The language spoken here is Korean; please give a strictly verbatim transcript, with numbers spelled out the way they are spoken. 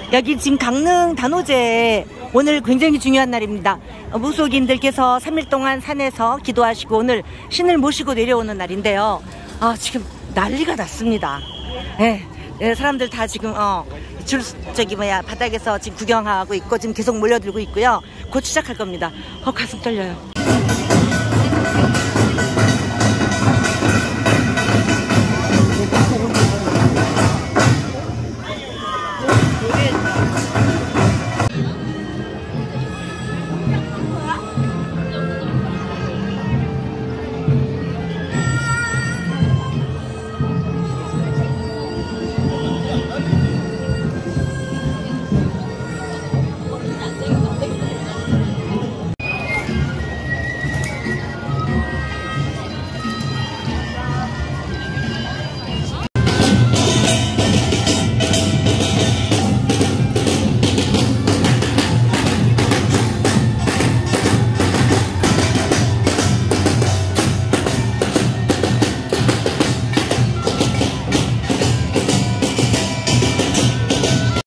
여기 지금 강릉 단오제 오늘 굉장히 중요한 날입니다. 무속인들께서 삼 일 동안 산에서 기도하시고 오늘 신을 모시고 내려오는 날인데요. 아, 지금 난리가 났습니다. 예, 네, 사람들 다 지금 어, 줄 저기 뭐야 바닥에서 지금 구경하고 있고 지금 계속 몰려들고 있고요. 곧 시작할 겁니다. 어, 가슴 떨려요.